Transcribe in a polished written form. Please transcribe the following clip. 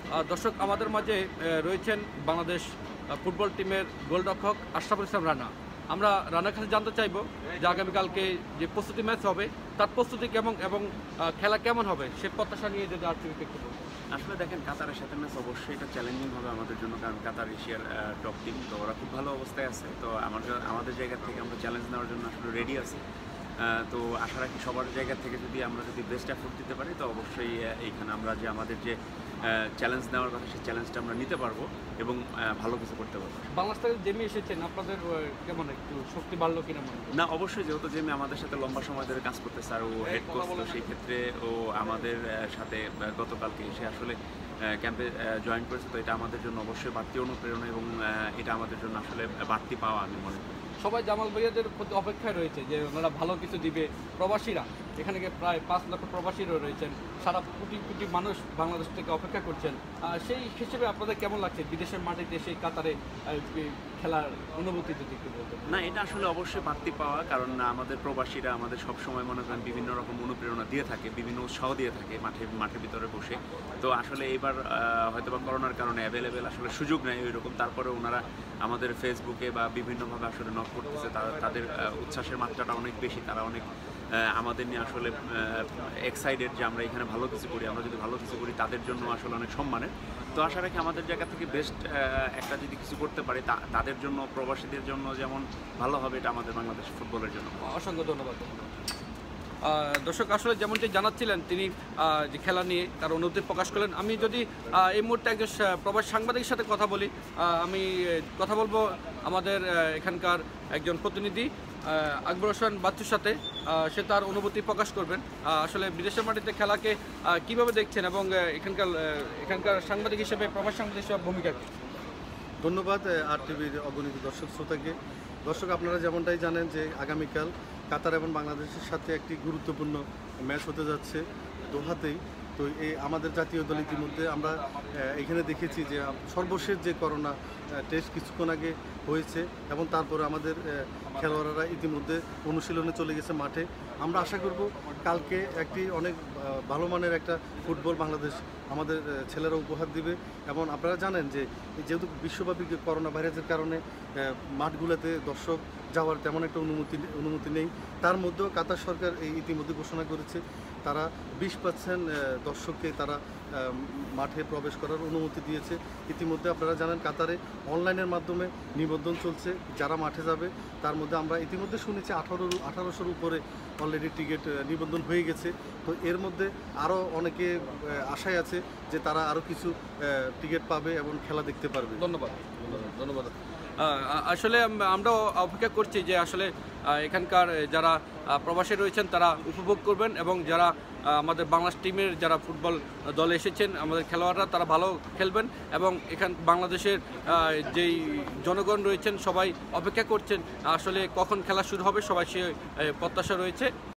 দর্শক, আমাদের মাঝে রয়েছেন বাংলাদেশ ফুটবল টিমের গোলরক্ষক আশরাফুল ইসলাম রানা। আমরা রানার কাছে জানতে চাইব যে আগামীকালকে যে প্রস্তুতি ম্যাচ হবে তার প্রস্তুতি কেমন এবং খেলা কেমন হবে সে প্রত্যাশা নিয়ে যদি আর একটু বলুন। আসলে দেখেন, কাতারের সাথে ম্যাচ অবশ্যই এটা চ্যালেঞ্জিং হবে আমাদের জন্য, কারণ কাতার এশিয়ার টপ টিম, তো ওরা খুব ভালো অবস্থায় আছে। তো আমাদের জায়গা থেকে আমরা চ্যালেঞ্জ নেওয়ার জন্য আসলে রেডি আছি। তো আশা রাখি সবার জায়গা থেকে আমরা যদি বেস্ট এফোর্ট দিতে পারি, তো অবশ্যই এইখানে আমরা যে আমাদের যে চ্যালেঞ্জ নেওয়ার কথা সেই চ্যালেঞ্জটা আমরা নিতে পারবো এবং ভালো কিছু করতে পারবো। বাংলাদেশ থেকে জেমি এসেছেন, আপনাদের কেমন একটু শক্তি বাড়লো কিনা মনে হয়? না, অবশ্যই, যেহেতু জেমি আমাদের সাথে লম্বা সময় ধরে কাজ করতেছে আর ও হেড কোচ, তো সেই ক্ষেত্রে ও আমাদের সাথে গতকালকে এসে আসলে ক্যাম্পে জয়েন করেছে। তো এটা আমাদের জন্য অবশ্যই বাড়তি অনুপ্রেরণা এবং এটা আমাদের জন্য আসলে বাড়তি পাওয়া আমি মনে করি। সবাই জামাল ভাইয়াদের প্রতি অপেক্ষায় রয়েছে যে ওনারা ভালো কিছু দিবে। প্রবাসীরা এখানে প্রায় 5 লক্ষ প্রবাসীরা রয়েছেন, সারা কোটি কোটি মানুষ বাংলাদেশ থেকে অপেক্ষা করছেন। সেই হিসেবে আপনাদের কেমন লাগছে বিদেশের মাটিতে সেই কাতারে খেলার অনুভূতি যদি একটু বলতেন? না, এটা আসলে অবশ্যই বাড়তি পাওয়া, কারণ আমাদের প্রবাসীরা আমাদের সবসময় মনে করেন বিভিন্ন রকম অনুপ্রেরণা দিয়ে থাকে, বিভিন্ন উৎসাহ দিয়ে থাকে মাঠের ভিতরে বসে। তো আসলে এবার হয়তো বা করোনার কারণে অ্যাভেলেবেল আসলে সুযোগ নেই ওই রকম, তারপরে ওনারা আমাদের ফেসবুকে বা বিভিন্নভাবে আসলে নক করতেছে। তাদের উচ্ছ্বাসের মাত্রাটা অনেক বেশি, তারা অনেক আমাদের নিয়ে আসলে এক্সাইটেড যে আমরা এখানে ভালো কিছু করি। আমরা যদি ভালো কিছু করি তাদের জন্য আসলে অনেক সম্মানের। তো আশা রাখি আমাদের জায়গা থেকে বেস্ট একটা যদি কিছু করতে পারি তাদের জন্য, প্রবাসীদের জন্য যেমন ভালো হবে, এটা আমাদের বাংলাদেশ ফুটবলের জন্য। অসংখ্য ধন্যবাদ। দর্শক, আসলে যেমনটি জানাচ্ছিলেন তিনি যে খেলা নিয়ে তার অনুভূতি প্রকাশ করলেন। আমি যদি এই মুহূর্তে একজন প্রবাসী সাংবাদিকের সাথে কথা বলি, আমি কথা বলবো আমাদের এখানকার একজন প্রতিনিধি আকবর হোসেন বাচ্চুর সাথে। সে তার অনুভূতি প্রকাশ করবেন আসলে বিদেশের মাটিতে খেলাকে কিভাবে দেখছেন এবং এখানকার সাংবাদিক হিসেবে, প্রবাসী সাংবাদিক হিসেবে ভূমিকা কী? ধন্যবাদ আর টিভির অগণিত দর্শক শ্রোতাকে। দর্শক, আপনারা যেমনটাই জানেন যে আগামীকাল কাতার এবং বাংলাদেশের সাথে একটি গুরুত্বপূর্ণ ম্যাচ হতে যাচ্ছে দোহাতেই। তো এই আমাদের জাতীয় দল ইতিমধ্যে আমরা এখানে দেখেছি যে সর্বশেষ যে করোনা টেস্ট কিছুক্ষণ আগে হয়েছে এবং তারপরে আমাদের খেলোয়াড়রা ইতিমধ্যে অনুশীলনে চলে গেছে মাঠে। আমরা আশা করব কালকে একটি অনেক ভালো মানের একটা ফুটবল বাংলাদেশ আমাদের ছেলেরা উপহার দিবে। এবং আপনারা জানেন যে যেহেতু বিশ্বব্যাপী করোনা ভাইরাসের কারণে মাঠগুলোতে দর্শক যাওয়ার তেমন একটা অনুমতি নেই। তার মধ্যেও কাতার সরকার ইতিমধ্যে ঘোষণা করেছে তারা 20% দর্শককে তারা মাঠে প্রবেশ করার অনুমতি দিয়েছে। ইতিমধ্যে আপনারা জানেন কাতারে অনলাইনের মাধ্যমে নিবন্ধন চলছে যারা মাঠে যাবে। তার মধ্যে আমরা ইতিমধ্যে শুনেছি 1800-র উপরে অলরেডি টিকিট নিবন্ধন হয়ে গেছে। তো এর মধ্যে আরও অনেকে আশায় আছে যে তারা আরও কিছু টিকিট পাবে এবং খেলা দেখতে পারবে। ধন্যবাদ। আসলে আমরাও অপেক্ষা করছি যে আসলে এখানকার যারা প্রবাসী রয়েছেন তারা উপভোগ করবেন এবং যারা আমাদের বাংলাদেশ টিমের যারা ফুটবল দলে এসেছেন আমাদের খেলোয়াড়রা তারা ভালো খেলবেন এবং বাংলাদেশের যেই জনগণ রয়েছেন সবাই অপেক্ষা করছেন আসলে কখন খেলা শুরু হবে, সবাই সে প্রত্যাশা রয়েছে।